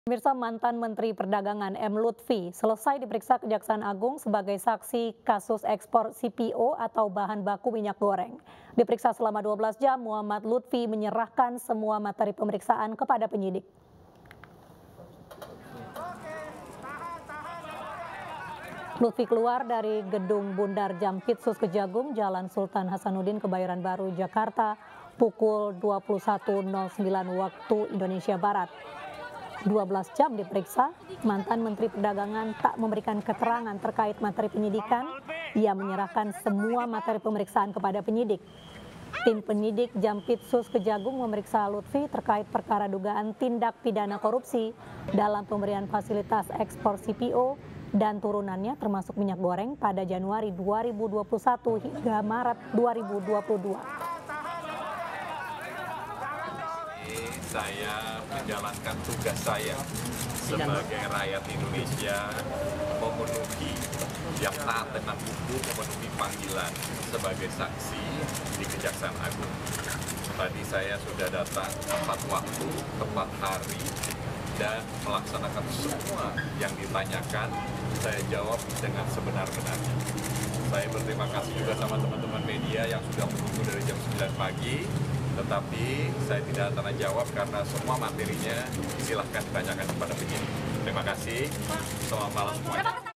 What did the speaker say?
Pemirsa, mantan Menteri Perdagangan M. Lutfi selesai diperiksa Kejaksaan Agung sebagai saksi kasus ekspor CPO atau bahan baku minyak goreng. Diperiksa selama 12 jam, Muhammad Lutfi menyerahkan semua materi pemeriksaan kepada penyidik. Lutfi keluar dari gedung Bundar Jampitsus Kejagung, Jalan Sultan Hasanuddin, Kebayoran Baru, Jakarta, pukul 21.09 waktu Indonesia Barat. 12 jam diperiksa, mantan Menteri Perdagangan tak memberikan keterangan terkait materi penyidikan. Ia menyerahkan semua materi pemeriksaan kepada penyidik. Tim penyidik Jampitsus Kejagung memeriksa Lutfi terkait perkara dugaan tindak pidana korupsi dalam pemberian fasilitas ekspor CPO dan turunannya termasuk minyak goreng pada Januari 2021 hingga Maret 2022. Saya menjalankan tugas saya sebagai rakyat Indonesia, memenuhi yang taat dengan hukum, memenuhi panggilan sebagai saksi di Kejaksaan Agung. Tadi saya sudah datang tepat waktu, tepat hari, dan melaksanakan semua yang ditanyakan, saya jawab dengan sebenar-benarnya. Saya berterima kasih juga sama teman-teman media yang sudah menunggu dari jam 9 pagi. Tetapi saya tidak akan jawab karena semua materinya silahkan ditanyakan kepada penyidik. Terima kasih. Selamat malam semuanya.